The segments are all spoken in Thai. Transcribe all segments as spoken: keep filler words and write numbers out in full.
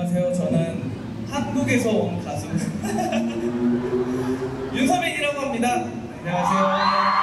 안녕하세요. 저는 한국에서 온 가수 윤서민이라고 합니다. 안녕하세요.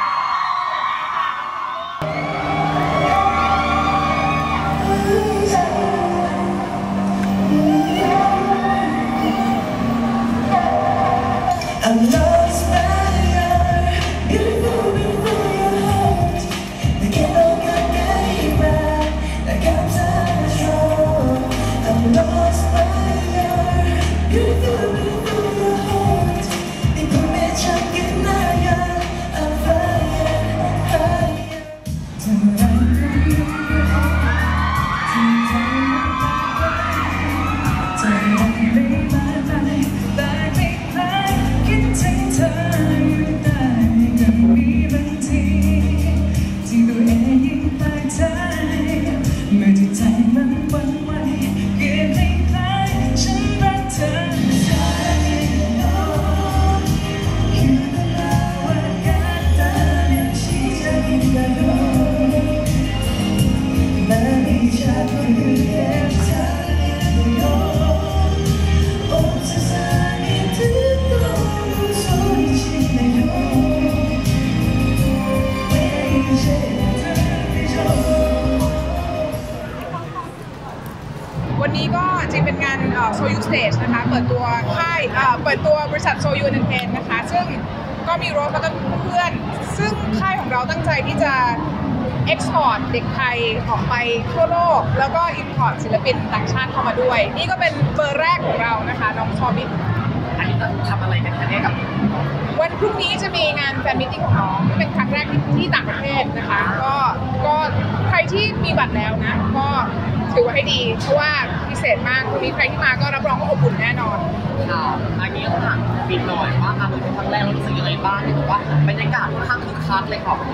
วันนี้ก็จริงเป็นงานโซยูสเตจนะคะเปิดตัวค่ายเปิดตัวบริษัทโซยูเอนเตอร์เทนนะคะซึ่งก็มีโรสแล้วก็เพื่อนซึ่งค่ายของเราตั้งใจที่จะเอ็กซ์พอร์ตเด็กไทยออกไปทั่วโลกแล้วก็อิมพอร์ตศิลปินต่างชาติเข้ามาด้วยนี่ก็เป็นเบอร์แรกของเรานะคะน้องชอบินอันนี้ต้องทำอะไรกันคะเนี่ยกับวันพรุ่งนี้จะมีงานแฟนมิตติ้งของน้องเป็นครั้งแรกที่ต่างประเทศนะคะก็ก็ใครที่มีบัตรแล้วนะก็ถือว่าให้ดีเพราะว่าพิเศษมากวันนี้ใครที่มาก็รับรองว่าอบอุ่นแน่นอนค่ะอันนี้ต้องถามบินหน่อยว่ามาเป็นครั้งแรกเรารู้สึกยังไงบ้างที่บอกว่าบรรยากาศค่อนข้างคึกคักเลยค่ะ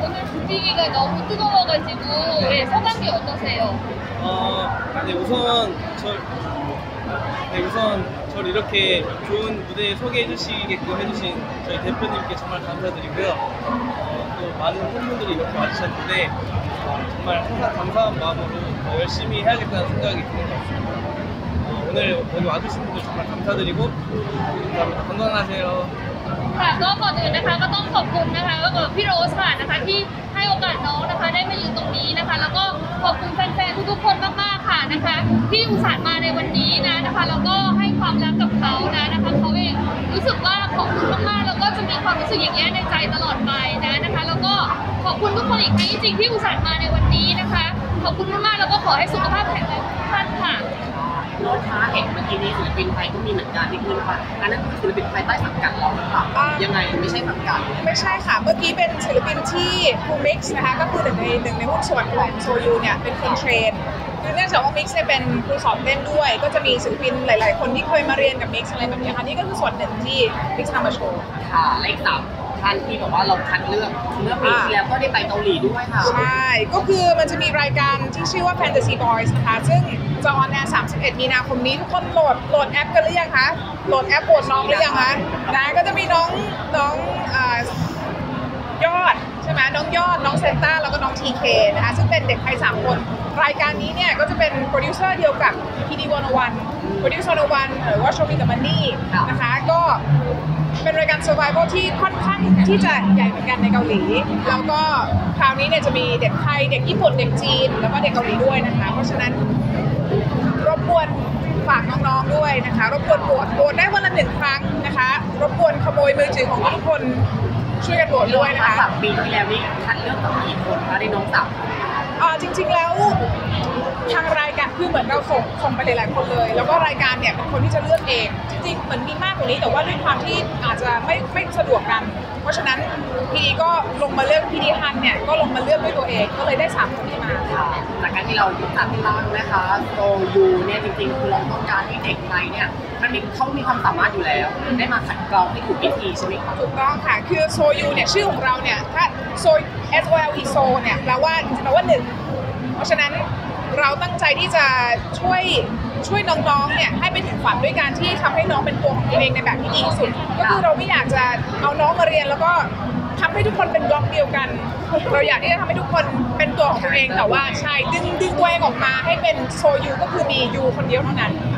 오늘여기와주신분들정말감사드리고감사합니다건강하세요 ค่ะก็ก่อนอื่นนะคะก็ต้องขอบคุณนะคะก็คือพี่โรสค่ะนะคะที่ให้โอกาสน้องนะคะได้มายืนตรงนี้นะคะแล้วก็ขอบคุณแฟนๆทุกๆคนมากๆค่ะนะคะที่อุตส่าห์มาในวันนี้นะนะคะแล้วก็ให้ความรักกับเขานะนะคะเขาเองรู้สึกว่าขอบคุณมากๆแล้วก็จะมีความรู้สึกอย่างนี้ในใจตลอดไปนะนะคะแล้วก็ขอบคุณทุกคนอีกครั้งจริงๆที่อุตส่าห์มาในวันนี้นะคะขอบคุณมากๆแล้วก็ขอให้สุขภาพแข็งแรงทุกท่านค่ะโน้ตค้าเห็นเมื่อกี้นี้ศิลปินไทยก็มีเหมือนกันที่ขึ้นไปอันนั้นคือศิลปินไทยใต้สังกัดเราหรือเปล่ายังไงไม่ใช่สังกัดไม่ใช่ค่ะเมื่อกี้เป็นศิลปินที่ครูมิกซ์นะคะก็คือหนึ่งในหนึ่งในหุ้นส่วนของโซยูเนี่ยเป็นคนเทรนคือเนื่องจากว่ามิกซ์เนี่ยเป็นครูสอนเต้นด้วยก็จะมีศิลปินหลายๆคนที่เคยมาเรียนกับมิกซ์อะไรแบบนี้ค่ะนี่ก็คือส่วนหนึ่งที่มิกซ์นำมาโชว์ค่ะเลขสามท่านที่บอกว่าเราคัดเลือกเมื่อปีที่แล้วก็ได้ไปเกาหลีด้วยค่ะใช่ก็คือมันจะมีรายการที่ชื่อว่า Fantasy Boys นะคะซึ่งจะออนแอร์สามสิบเอ็ดมีนาคมนี้ทุกคนโหลดโหลดแอปกันหรือยังคะโหลดแอปโหลดน้องหรือยังคะนะก็จะมีน้องน้องยอดใช่ไหมน้องยอดน้องเซนต้าแล้วก็น้อง ที เค นะคะซึ่งเป็นเด็กไทยสามคนรายการนี้เนี่ยก็จะเป็นโปรดิวเซอร์เดียวกับ พี ดี หนึ่งศูนย์หนึ่ง โปรดิวเซอร์หนึ่งหรือว่าโชว์มีกับมันนี่นะคะก็เป็นรายการ Survival ที่ค่อนข้างที่จะใหญ่เหมือนกันในเกาหลีแล้วก็คราวนี้เนี่ยจะมีเด็กไทยเด็กญี่ปุ่นเด็กจีนแล้วก็เด็กเกาหลีด้วยนะคะเพราะฉะนั้นรบกวนฝากน้องๆด้วยนะคะรบกวนโหวตโหวตได้วันละหนึ่งครั้งนะคะรบกวนขโมยมือถือของทุกคนช่วยกันโหวตด้วยนะคะสามปีที่แล้วนี่คัดเลือกกับกี่คนคะได้น้องสาวอ่าจริงๆแล้วทางรายการคือเหมือนเราส่งส่งไปหลายๆคนเลยแล้วก็รายการเนี่ยเป็นคนที่จะเลือกเองจริงๆเหมือนมีมากกว่านี้แต่ว่าด้วยความที่อาจจะไม่ไม่สะดวกกันเพราะฉะนั้นพีดีก็ลงมาเลือกพีดีฮันเนี่ยก็ลงมาเลือกด้วยตัวเองก็เลยได้สามคนนี้มาค่ะจากการที่เราจัดตั้งนะคะโซยูเนี่ยจริงๆคือเราต้องการให้เด็กไทยเนี่ยมันมีเขามีความสามารถอยู่แล้วได้มาขัดเกลาให้ถูกวิธีใช่ไหมคะถูกต้องค่ะคือโซยูเนี่ยชื่อของเราเนี่ยถ้าโซ S O L E โซเนี่ยแปลว่าแปลว่าหนึ่งเพราะฉะนั้นเราตั้งใจที่จะช่วยช่วยน้องๆเนี่ยให้ไปถึงฝันด้วยการที่ทำให้น้องเป็นตัวของตัวเองในแบบที่ดีที่สุดก็คือเราไม่อยากจะเอาน้องมาเรียนแล้วก็ทำให้ทุกคนเป็นบล็อกเดียวกันเราอยากที่จะทำให้ทุกคนเป็นตัวของตัวเองแต่ว่าใช่ดึงดึงตัวเองออกมาให้เป็นโซยูก็คือมียูคนเดียวเท่านั้นดี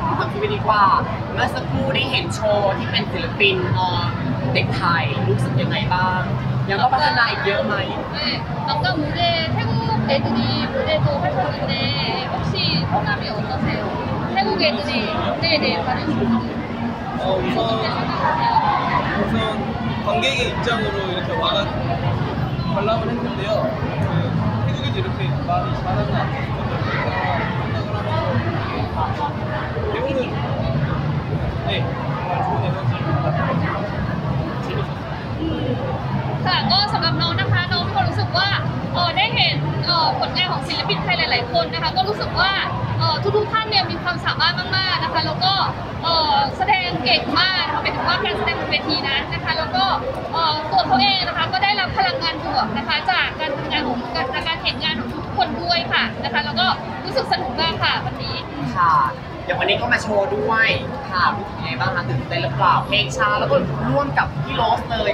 ทำชีวิตดีกว่าเมื่อสักครู่ได้เห็นโชว์ที่เป็นศิลปินเอ่อเด็กไทยรู้สึกยังไงบ้างยังต้องพัฒนาอีกเยอะไหม 네, 아까 무대 태국 애들이 무대도 하셨는데 혹시 소감이 어떠세요? 태국 애들이 네네 다른 어, 우선 우선 관객의 입장으로 이렇게 와가 관람을 했는데요. 그 태국에도 이렇게 많이 잘하는 아티스트들을 생각을 하면서 배우는 네 정말 좋은 에너지입니다. 재밌었어요. ค่ะก็สำหรับน้องนะคะน้องมีความรู้สึกว่าเออได้เห็นเออผลงานของศิลปินไทยหลาย ๆ คนนะคะก็รู้สึกว่าเออทุกๆท่านเนี่ยมีความสามารถมากๆนะคะแล้วก็เออแสดงเก่งมากนะคะหมายถึงว่าการแสดงบนเวทีนั้นนะคะแล้วก็เออตัวเขาเองนะคะก็ได้รับพลังงานบวกนะคะจากการทำงานของจากการเห็นงานของทุกๆคนด้วยค่ะนะคะแล้วก็รู้สึกสนุกมากค่ะวันนี้ค่ะอย่างวันนี้ก็มาโชว์ด้วยค่ะรู้สึกยังไงบ้างคะตื่นเต้นหรือเปล่าเพลงช้าแล้วก็ร่วมกับพี่โรสเลย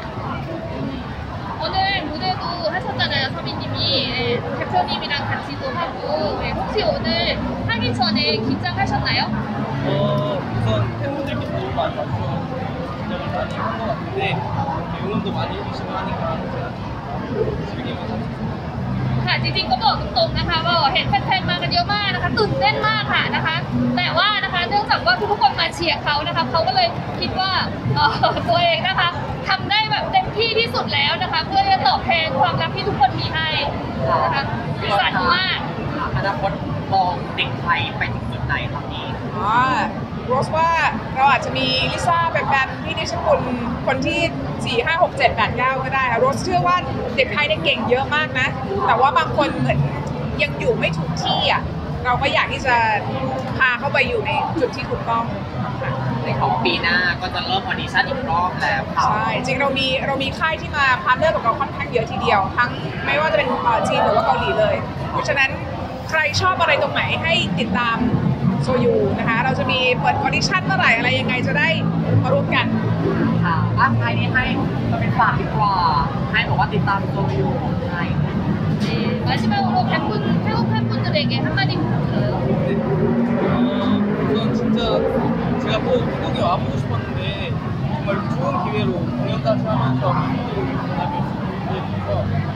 오늘 무대도 하셨잖아요, 서민님이. 네, 대표님이랑 같이도 하고. 네, 혹시 오늘 하기 전에 긴장하셨나요? 어, 우선 팬분들께서 너무 많이 와주셔서 긴장을 많이 한 것 같은데 응원도 많이 해주시고 하니까 제가 재밌게 마쳤습니다. ค่ะจริงๆก็บอกตรงๆนะคะว่าเห็นแฟนๆมากันเยอะมากนะคะตื่นเต้นมากค่ะนะคะแต่ว่านะคะเนื่องจากว่าทุกๆคนมาเชียร์เขานะคะเขาก็เลยคิดว่าเอ่อตัวเองนะคะทำได้แบบเต็มที่ที่สุดแล้วนะคะเพื่อจะตอบแทนความรักที่ทุกคนมีให้นะคะสั่นมากอนาคตมองเด็กไทยไปถึงจุดไหนครับนี้อ๋อโรสว่าเราอาจจะมีลิซ่าแบบแบบพี่นิชคุณคนที่สี่ห้าหกเจ็ดแปดเก้าก็ได้ค่ะโรสเชื่อว่าเด็กไทยเนี่ยเก่งเยอะมากนะแต่ว่าบางคนเหมือนยังอยู่ไม่ถูกที่อ่ะเราก็อยากที่จะพาเข้าไปอยู่ในจุดที่ถูกต้องค่ะในของปีหน้าก็จะเริ่มออดิชั่นอีกรอบแล้วค่ะใช่จริงเรามีเรามีค่ายที่มาพาร์ทเนอร์กับเราค่อนข้างเยอะทีเดียวทั้งไม่ว่าจะเป็นเอ่อจีนหรือว่าเกาหลีเลย เพราะฉะนั้นใครชอบอะไรตรงไหนให้ติดตามโซยูนะคะเราจะมีเปิดออดิชั่นเมื่อไหร่อะไรยังไงจะได้มาร่วมกันค่ะอ่ะท้ายนี้ให้เราเป็นฝากดีกว่าให้บอกว่าติดตามโซยูของไทย 네, 마지막으로 팬분, 태국 팬분들에게 한마디 부탁드려요. 네. 어, 우선 진짜 제가 꼭 태국에 와보고 싶었는데 정말 좋은 기회로 공연까지 하면서 팬분들을 만나뵐 수 있게 돼서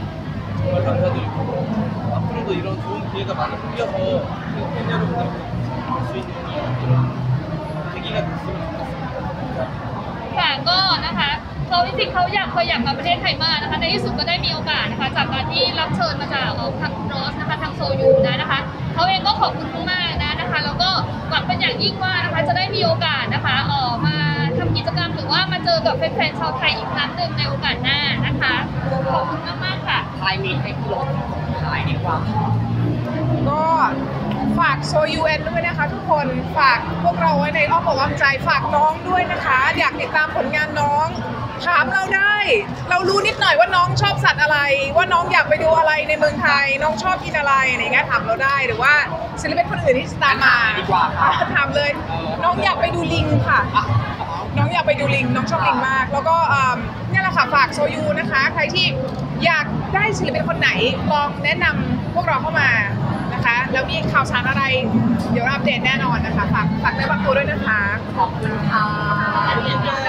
정말 감사드리고 앞으로도 이런 좋은 기회가 많이 생겨서 팬 여러분들 볼수 있는 그런 계기가 됐으면 좋겠습니다. ค่ะก็นะคะเขาจริงๆเขาอยากเคยอยากมาประเทศไทยมากนะคะในที่สุดก็ได้มีโอกาสนะคะจากการที่รับเชิญมาจากเอ่อทางโรสนะคะทางโซยูนะนะคะเขาเองก็ขอบคุณมากๆนะนะคะแล้วก็หวังเป็นอย่างยิ่งว่านะคะจะได้มีโอกาสนะคะเอ่อมาทำกิจกรรมหรือว่ามาเจอกับแฟนๆชาวไทยอีกครั้งหนึ่งในโอกาสหน้านะคะขอบคุณมากๆค่ะท้ายนี้ให้พี่โรสขายดีกว่าก็ฝากโซยูเอ็นด้วยนะคะทุกคนฝากพวกเราไว้ในอ้อมอกอ้อมใจฝากน้องด้วยนะคะอยากติดตามผลงานน้องถามเราได้ เรารู้นิดหน่อยว่าน้องชอบสัตว์อะไร ว่าน้องอยากไปดูอะไรในเมืองไทย น้องชอบกินอะไรอะไรเงี้ยถามเราได้หรือว่าศิลปินคนอื่นที่ตามมาดีกว่าค่ะถามเลย น้องอยากไปดูลิงค่ะอ่ะน้องอยากไปดูลิง น้องชอบลิงมาก แล้วก็อ่าเนี่ยแหละค่ะฝากโซยูนะคะ ใครที่อยากได้ศิลปินคนไหนลองแนะนำพวกเราเข้ามานะคะ แล้วมีข่าวสารอะไร เดี๋ยวอัปเดตแน่นอนนะคะ ฝากฝากเนื้อฝากตัวด้วยนะคะขอบคุณค่ะ